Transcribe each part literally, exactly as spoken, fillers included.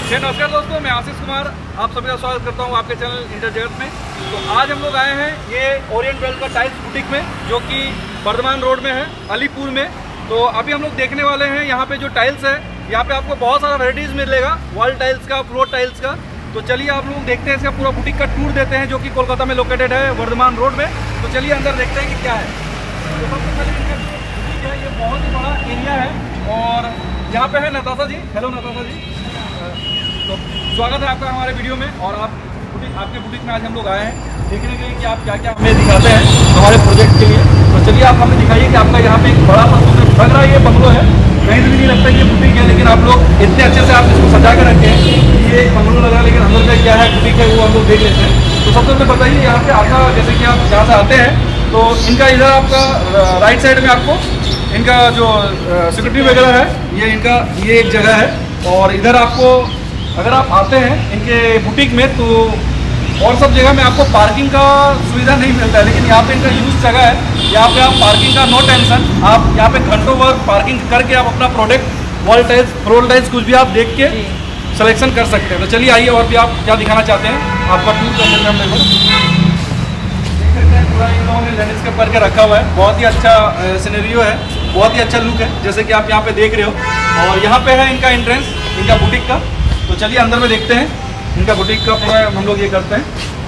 जी नमस्कार दोस्तों, मैं आशीष कुमार आप सभी का स्वागत करता हूं आपके चैनल इंटर जगत में। तो आज हम लोग आए हैं ये ओरिएंट बेल्ट का टाइल्स बुटीक में, जो कि वर्धमान रोड में है, अलीपुर में। तो अभी हम लोग देखने वाले हैं यहाँ पे जो टाइल्स है, यहाँ पे आपको बहुत सारा वेराइटीज़ मिलेगा, वॉल टाइल्स का, फ्लोर टाइल्स का। तो चलिए आप लोग देखते हैं, इसका पूरा बुटीक का टूर देते हैं, जो कि कोलकाता में लोकेटेड है, वर्धमान रोड में। तो चलिए अंदर देखते हैं कि क्या है। तो सबसे पहले इनका बुटीक है, ये बहुत ही बड़ा एरिया है और यहाँ पे है Natasha ji. Hello Natasha ji, तो स्वागत है आपका हमारे वीडियो में। और आप बुटीक, आपके बुटीक में आज हम लोग आए हैं देखने के लिए कि आप क्या क्या हमें दिखाते हैं हमारे प्रोजेक्ट के लिए। तो चलिए आप हमें दिखाइए कि आपका यहाँ पे एक बड़ा सा लग रहा है, ये बंगलो है, कहीं भी नहीं लगता ये बुटीक है, लेकिन आप लोग इतने अच्छे से आप इसको सजा कर रखे हैं। ये एक बंगलो लगा, लेकिन अंदर में क्या है बुटीक है वो हम लोग देख लेते हैं। तो सबसे पहले बताइए यहाँ पे आपका, जैसे कि आप जहाँ से आते हैं, तो इनका इधर आपका राइट साइड में आपको इनका जो सिक्योरिटी वगैरह है, ये इनका ये एक जगह है। और इधर आपको अगर आप आते हैं इनके बुटीक में, तो और सब जगह में आपको पार्किंग का सुविधा नहीं मिलता है, लेकिन यहाँ पे इनका यूज जगह है। यहाँ पे आप पार्किंग का नो टेंशन, आप यहाँ पे घंटों वर्क पार्किंग करके आप अपना product wall tiles, floor tiles कुछ भी आप देख के सिलेक्शन कर सकते हैं। तो चलिए आइए, और भी आप क्या दिखाना चाहते हैं आपका टूर करने में हम देख सकते हैं। पूरा इन लोगों ने लैंडस्केप करके रखा हुआ है, बहुत ही अच्छा सिनेरियो है, बहुत ही अच्छा लुक है, जैसे कि आप यहाँ पे देख रहे हो। और यहाँ पे है इनका एंट्रेंस, इनका बुटीक का। तो चलिए अंदर में देखते हैं इनका बुटीक का पूरा हम लोग ये करते हैं।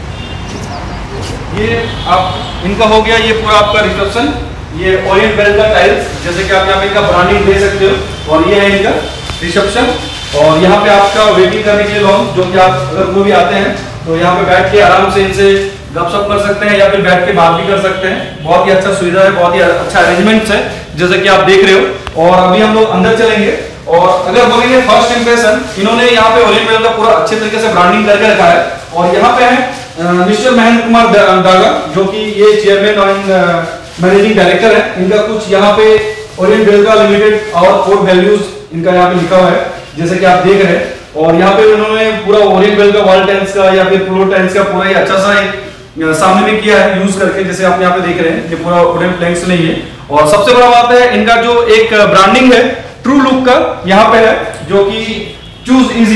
ये आप इनका हो गया, ये पूरा आपका रिसेप्शन, ये ओरिएंट बेल्ट का टाइल्स, जैसे कि आप यहाँ पे इनका ब्रांडिंग दे सकते हो। और ये है इनका रिसेप्शन, और यहाँ पे आपका वेटिंग करने के लिए लॉन्च, जो कि आप अगर वो भी आते हैं तो यहाँ पे बैठ के आराम से इनसे गपशप कर सकते हैं, या फिर बैठ के बात भी कर सकते हैं। बहुत ही अच्छा सुविधा है, बहुत ही अच्छा अरेंजमेंट्स है, जैसे कि आप देख रहे हो। और अभी हम लोग अंदर चलेंगे, और अगर बोलेंगे फर्स्ट इंप्रेशन, इन्होंने यहाँ पे ओरिएंट बेल्ट का पूरा अच्छे तरीके से ब्रांडिंग करके रखा है। और यहाँ पे है मिस्टर महेंद्र कुमार दागा, जो कि ये चेयरमैन और मैनेजिंग डायरेक्टर है। इनका कुछ यहाँ पे ओरिएंट बेल्ट का लिमिटेड और कोड वैल्यूज इनका यहाँ पे लिखा हुआ है, जैसे कि आप देख रहे हैं। और यहाँ पे उन्होंने पूरा ओरिएंट बेल्ट का वॉल टाइल्स का या फिर फ्लोर टाइल्स का पूरा ही अच्छा सा एक सामने में किया है यूज करके, जैसे आप यहाँ पे देख रहे हैं। ये पूरा वुडन प्लैंक्स नहीं है। और सबसे बड़ा बात है, इनका जो एक ब्रांडिंग है ट्रू लुक का यहाँ पे है, जो कि चूज इजी।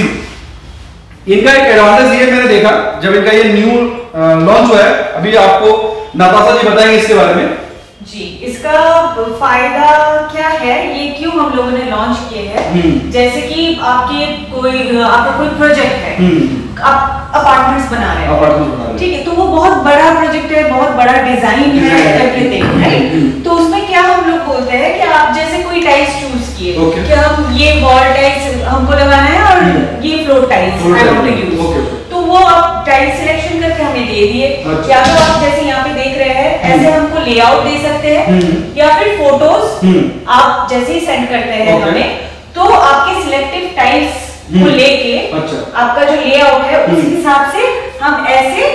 इनका एक एडवांटेज ये मैंने देखा, जब इनका ये न्यू लॉन्च हुआ है, अभी आपको नताशा जी बताएंगे इसके बारे में। जी, इसका फायदा क्या है, ये क्यों हम लोगों ने लॉन्च किए हैं। जैसे कि आपके कोई आपका कोई प्रोजेक्ट है, आप अपार्टमेंट्स बना रहे हैं, ठीक है, तो वो बहुत बड़ा प्रोजेक्ट है, बहुत बड़ा डिजाइन है, एवरीथिंग, राइट। तो उसमें क्या हम लोग बोलते हैं कि आप जैसे कोई टाइल्स चूज किए, कि हम ये वॉल टाइल्स हमको लगाना है और ये floor tiles I want to use, तो वो आप टाइल्स सिलेक्शन करके हमें दे दिए। या तो आप जैसे यहाँ पे देख रहे हैं, ऐसे हमको लेआउट दे सकते हैं, या फिर फोटोज आप जैसे ही सेंड करते हैं हमें, तो आपके सिलेक्टिव टाइल्स को लेके आपका जो लेआउट है उस हिसाब से हम ऐसे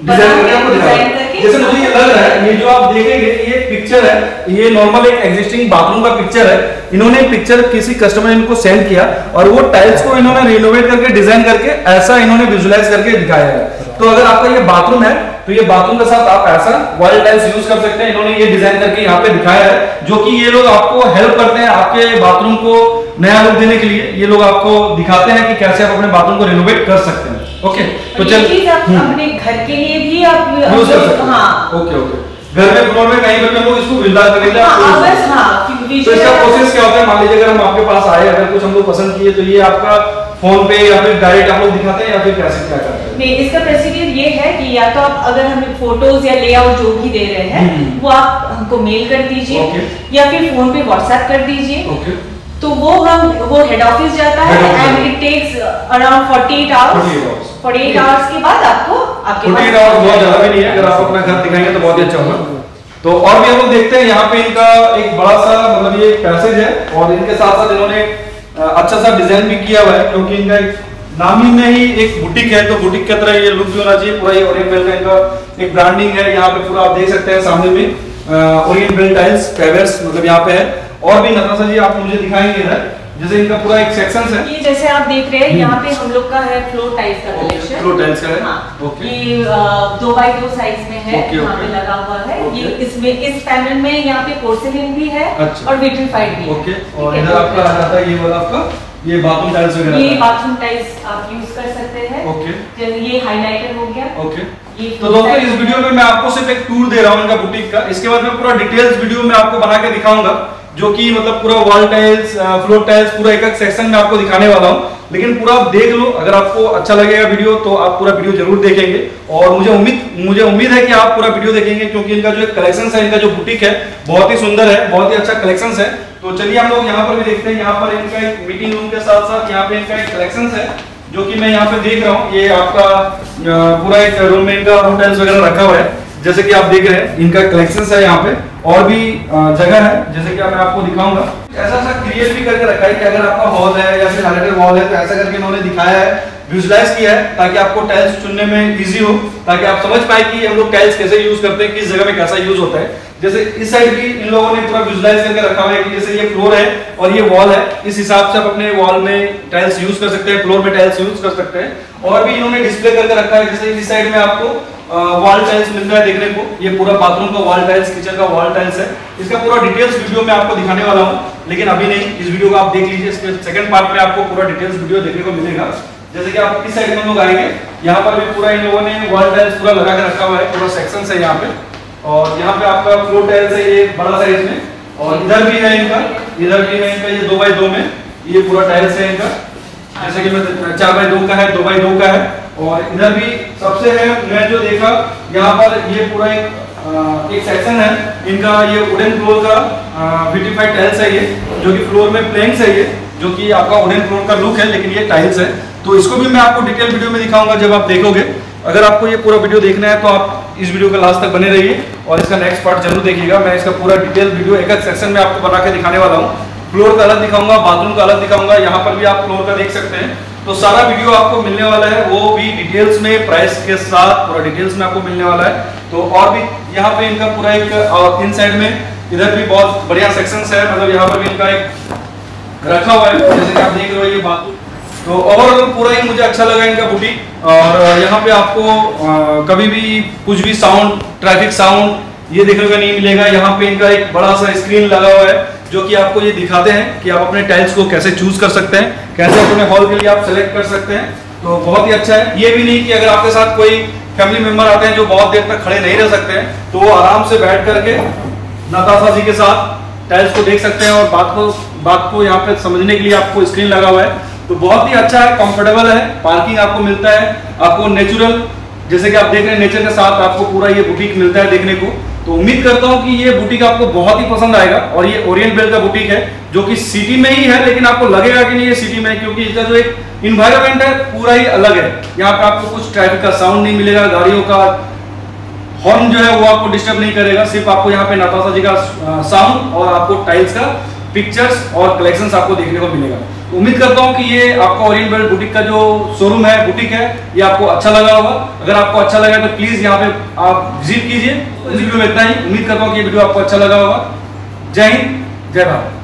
डिजाइन करके, जैसे मुझे ये लग रहा है, ये जो आप देखेंगे ये पिक्चर है, ये नॉर्मल एक एग्जिस्टिंग बाथरूम का पिक्चर है। इन्होंने पिक्चर किसी कस्टमर ने इनको सेंड किया, और वो टाइल्स को इन्होंने रिनोवेट करके डिजाइन करके ऐसा इन्होंने विजुअलाइज करके दिखाया है। तो अगर आपका ये बाथरूम है, तो ये बाथरूम के साथ आप ऐसा वॉल टाइल्स यूज कर सकते हैं। इन्होंने ये डिजाइन करके यहाँ पे दिखाया है, जो कि ये लोग आपको हेल्प करते हैं आपके बाथरूम को नया लुक देने के लिए। ये लोग आपको दिखाते हैं कि कैसे आप अपने बाथरूम को रिनोवेट कर सकते हैं। ओके, तो चलिए अपने घर के लिए भी आप यूज कर सकते हैं। हाँ, ओके ओके, घर में फ्लोर में कहीं पर भी हम लोग इसको विंडा करेंगे। हाँ, बस हाँ, तो इसका प्रोसेस क्या होता है, मान लीजिए अगर हम आपके पास आए, अगर कुछ हम लोग पसंद किए, तो ये आपका फोन पे या फिर डायरेक्ट आप लोग दिखाते हैं, या फिर कैसे क्या करते हैं? नहीं, इसका प्रोसीजर ये है कि या तो आप अगर हमें फोटोज या लेआउट जो भी दे रहे हैं, वो आप हमको मेल कर दीजिए, या फिर फोन पे व्हाट्सएप कर दीजिए। तो वो हम वो हेड ऑफिस जाता है, and it takes around forty eight hours. Forty eight hours के बाद आपको आपके फोर्टी एट आवर्स बहुत ज्यादा भी नहीं है, अगर आप अपना घर दिखाएंगे तो बहुत ही अच्छा होगा। तो और भी हम लोग देखते हैं, यहाँ पे इनका एक बड़ा सा मतलब ये पैसेज है, और इनके साथ साथ इन्होंने अच्छा सा डिजाइन भी किया हुआ है, क्योंकि इनका नाम ही में ही एक बुटीक है, तो बुटीक की तरह ये लुक भी होना चाहिए। पूरा ये ओरिएंट बेल्ट का इनका एक ब्रांडिंग है, यहाँ पे पूरा आप देख सकते हैं सामने में ओरिएंट बेल्ट टाइल्स पेवर्स मतलब यहाँ पे है। और भी नताशा जी आप मुझे दिखाएंगे इधर, जैसे इनका पूरा एक सेक्शन है। ये जैसे आप देख रहे हैं, यहाँ पे हम लोग का है फ्लोर टाइल्स का कलेक्शन। फ्लोर टाइल्स का है, हाँ, ओके। ये दो बाई दो साइज में है, यहाँ पे लगा हुआ है। ये इसमें इस पैनल में यहाँ पे पोर्सिलिन भी है, और विट्रिफाइड भी है। ओके, और इधर आपका आ जाता है ये वाला आपका ये बाथरूम टाइल्स वगैरह, ये बाथरूम टाइल्स आप यूज कर सकते हैं। ओके, जैसे ये हाइलाइटर हो गया। ओके, तो दोस्तों इस वीडियो में मैं आपको सिर्फ एक टूर दे रहा हूँ इनका बुटीक का। इसके बाद मैं पूरा डिटेल्स वीडियो में आपको बना के दिखाऊंगा, जो कि मतलब पूरा वॉल टाइल्स, फ्लोर टाइल्स, पूरा एक एक सेक्शन में आपको दिखाने वाला हूँ। लेकिन पूरा आप देख लो, अगर आपको अच्छा लगेगा वीडियो तो आप पूरा वीडियो जरूर देखेंगे। और मुझे उम्मीद मुझे उम्मीद है कि आप पूरा वीडियो देखेंगे, क्योंकि इनका जो कलेक्शन है, इनका जो बुटीक है बहुत ही सुंदर है, बहुत ही अच्छा कलेक्शन है। तो चलिए हम लोग यहाँ पर भी देखते हैं। यहाँ पर इनका एक मीटिंग रूम के साथ साथ यहाँ पे इनका एक कलेक्शन है, जो कि मैं यहाँ पे देख रहा हूँ। ये आपका पूरा एक रूम में इनका टाइल्स वगैरह रखा हुआ है, जैसे कि आप देख रहे हैं। इनका कलेक्शन है यहाँ पे, और भी जगह है, जैसे कि मैं आपको दिखाऊंगा। ऐसा ऐसा क्रिएट भी करके रखा है कि अगर आपका हॉल है या फिर हाइलाइटेड वॉल है, तो ऐसा करके इन्होंने दिखाया है, विजुअलाइज किया है, ताकि आपको टाइल्स चुनने में इजी हो, ताकि आप समझ पाए कि हम लोग टाइल्स कैसे यूज करते हैं, किस जगह में कैसा यूज होता है। जैसे इस साइड भी इन लोगों ने पूरा विजुअलाइज करके रखा हुआ है कि जैसे ये फ्लोर है और ये वॉल है, इस हिसाब से आप अपने वॉल में टाइल्स यूज कर सकते हैं, फ्लोर में टाइल्स यूज कर सकते हैं। और भी इन्होंने डिस्प्ले करके रखा है, जैसे इस साइड में आपको वॉल टाइल्स मिल रहा है देखने को। ये पूरा बाथरूम का वॉल टाइल्स, किचन का वॉल टाइल्स है। इसका पूरा डिटेल्स वीडियो में आपको दिखाने वाला हूँ, लेकिन अभी नहीं, इस वीडियो को आप देख लीजिए। इसके सेकंड पार्ट में आपको पूरा डिटेल्स वीडियो देखने को मिलेगा। जैसे कि आप इस साइड में लोग आएंगे, यहाँ पर भी पूरा इन लोगों ने वॉल टाइल्स पूरा लगा के रखा हुआ है, पूरा सेक्शन है यहाँ पे। और यहाँ पे आपका फ्लोर टाइल्स है, ये बड़ा साइज में, और इधर भी है इनका, इधर भी है इनका, ये दो बाई दो में ये पूरा टाइल्स है इनका। जैसे कि मैं चार बाई दो का है, दो बाई दो का है। और इधर भी सबसे है, मैं जो देखा यहाँ पर ये पूरा एक आ, एक सेक्शन है इनका। ये वुडन फ्लोर का ब्यूटीफाइड टाइल्स है, ये जो कि फ्लोर में प्लैंक्स है, ये जो कि आपका वुडन फ्लोर का लुक है, लेकिन ये टाइल्स है। तो इसको भी मैं आपको डिटेल वीडियो में दिखाऊंगा जब आप देखोगे। अगर आपको ये पूरा वीडियो देखना है तो आप इस वीडियो के लास्ट तक बने रहिए और इसका नेक्स्ट पार्ट जरूर देखिएगा। मैं इसका पूरा डिटेल वीडियो एक एक सेक्शन में आपको बना के दिखाने वाला हूँ। फ्लोर का अलग दिखाऊंगा, बाथरूम का अलग दिखाऊंगा, यहाँ पर भी आप फ्लोर का देख सकते हैं। तो सारा वीडियो आपको मिलने वाला है, वो भी डिटेल्स में, प्राइस के साथ पूरा डिटेल्स में आपको मिलने वाला है। तो और भी यहाँ पे इनका पूरा एक, और इन साइड में इधर भी बहुत बढ़िया सेक्शंस है, मतलब यहाँ पर भी इनका एक रखा हुआ है, जैसे कि आप देख रहे हो ये बाथरूम। तो ओवरऑल पूरा ही मुझे अच्छा लगा इनका बुटीक। और यहाँ पे आपको आ, कभी भी कुछ भी साउंड, ट्रैफिक साउंड ये देखने को नहीं मिलेगा। यहाँ पे इनका एक बड़ा सा स्क्रीन लगा हुआ है, जो कि आपको ये दिखाते हैं कि आप अपने टाइल्स को कैसे चूज कर सकते हैं, कैसे अपने हॉल के लिए आप सेलेक्ट कर सकते हैं। तो बहुत ही अच्छा है। ये भी नहीं कि अगर आपके साथ कोई फैमिली मेंबर आते हैं जो बहुत देर तक खड़े नहीं रह सकते हैं, तो वो आराम से बैठ करके नताशा जी के साथ टाइल्स को देख सकते हैं, और बात को बात को यहाँ पे समझने के लिए आपको स्क्रीन लगा हुआ है। तो बहुत ही अच्छा है, कंफर्टेबल है, पार्किंग आपको मिलता है, आपको नेचुरल, जैसे कि आप देख रहे हैं नेचर के साथ आपको पूरा ये बुटीक मिलता है देखने को। तो उम्मीद करता हूँ कि ये बुटीक आपको बहुत ही पसंद आएगा। और ये ओरिएंट बेल का बुटीक है, जो कि सिटी में ही है, लेकिन आपको लगेगा कि नहीं ये सिटी में है, क्योंकि इसका जो एक इन्वायरमेंट है पूरा ही अलग है। यहाँ पे आपको कुछ ट्रैफिक का साउंड नहीं मिलेगा, गाड़ियों का हॉर्न जो है वो आपको डिस्टर्ब नहीं करेगा। सिर्फ आपको यहाँ पे नताशा जी का साउंड और आपको टाइल्स का पिक्चर्स और कलेक्शंस आपको देखने को मिलेगा। तो उम्मीद करता हूँ कि ये आपका ओरिएंट बेल बुटीक का जो शोरूम है, बुटीक है, ये आपको अच्छा लगा होगा। अगर आपको अच्छा लगा तो प्लीज यहाँ पे आप विजिट कीजिए। इस वीडियो में इतना ही। उम्मीद करता हूँ कि ये वीडियो आपको अच्छा लगा होगा। जय हिंद, जय भारत।